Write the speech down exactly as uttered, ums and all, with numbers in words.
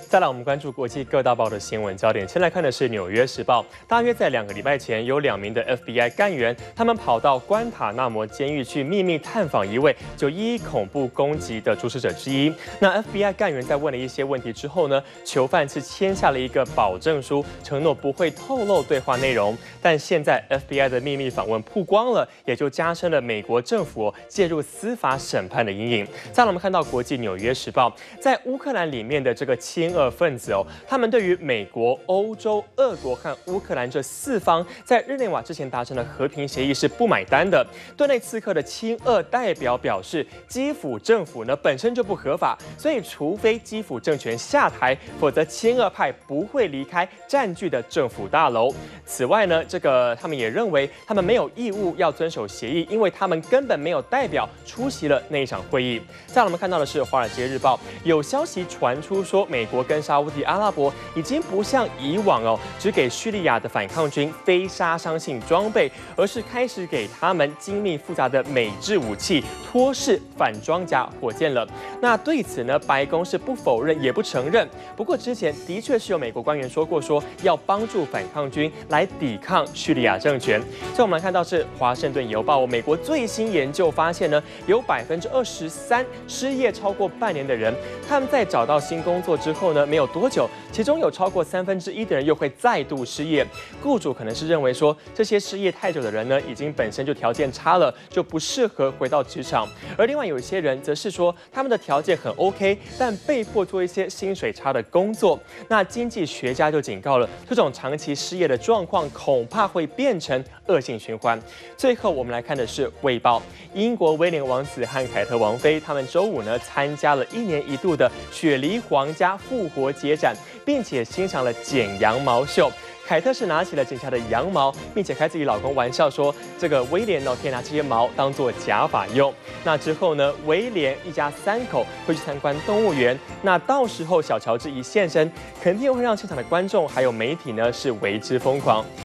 再来，我们关注国际各大报的新闻焦点。先来看的是《纽约时报》，大约在两个礼拜前，有两名的 F B I 干员，他们跑到关塔那摩监狱去秘密探访一位九一一恐怖攻击的主使者之一。那 F B I 干员在问了一些问题之后呢，囚犯是签下了一个保证书，承诺不会透露对话内容。但现在 F B I 的秘密访问曝光了，也就加深了美国政府、哦、介入司法审判的阴影。再来，我们看到国际《纽约时报》在乌克兰里面的这个亲俄分子哦，他们对于美国、欧洲、俄国和乌克兰这四方在日内瓦之前达成的和平协议是不买单的。顿内茨克的亲俄代表表示，基辅政府呢本身就不合法，所以除非基辅政权下台，否则亲俄派不会离开占据的政府大楼。此外呢，这个他们也认为他们没有义务要遵守协议，因为他们根本没有代表出席了那一场会议。再来，我们看到的是《华尔街日报》有消息传出说，美国跟沙烏地阿拉伯已经不像以往哦，只给叙利亚的反抗军非杀伤性装备，而是开始给他们精密复杂的美制武器托式反装甲火箭了。那对此呢，白宫是不否认也不承认。不过之前的确是有美国官员说过，说要帮助反抗军来抵抗叙利亚政权。所以我们来看到是《华盛顿邮报》美国最新研究发现呢，有百分之二十三失业超过半年的人，他们在找到新工作之后呢，没有多久，其中有超过三分之一的人又会再度失业。雇主可能是认为说，这些失业太久的人呢，已经本身就条件差了，就不适合回到职场。而另外有一些人则是说，他们的条件很 OK， 但被迫做一些薪水差的工作。那经济学家就警告了，这种长期失业的状况恐怕会变成恶性循环。最后我们来看的是《卫报》，英国威廉王子和凯特王妃他们周五呢参加了一年一度的雪梨皇家复活节展，并且欣赏了剪羊毛秀。凯特是拿起了剪下的羊毛，并且开自己老公玩笑说，这个威廉呢可以拿这些毛当做假发用。那之后呢，威廉一家三口会去参观动物园。那到时候小乔治一现身，肯定会让现场的观众还有媒体呢是为之疯狂。